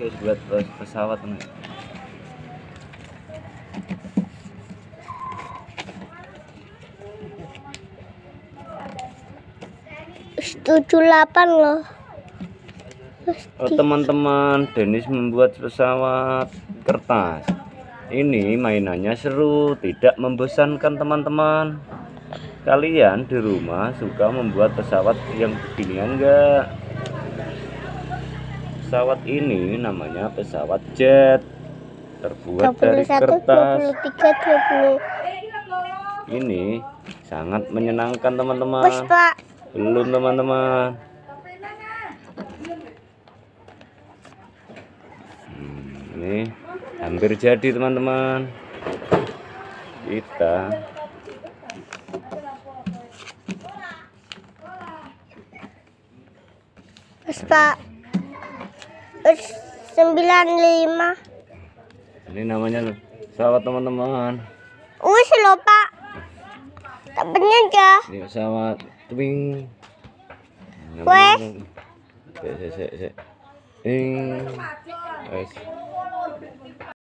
guys buat pesawat nih. Delapan loh. Oh, teman-teman, Dennis membuat pesawat kertas. Ini mainannya seru, tidak membosankan teman-teman. Kalian di rumah suka membuat pesawat yang beginian enggak? Pesawat ini namanya pesawat jet, terbuat dari 21, kertas. 23, 20. Ini sangat menyenangkan teman-teman. Bos, Pak. Belum teman-teman. Ini hampir jadi teman-teman. Kita Bos, Pak. 95. ini namanya pesawat teman-teman. Loh, Pak. Tak bener ya. Ini pesawat twing. Wes. Sek.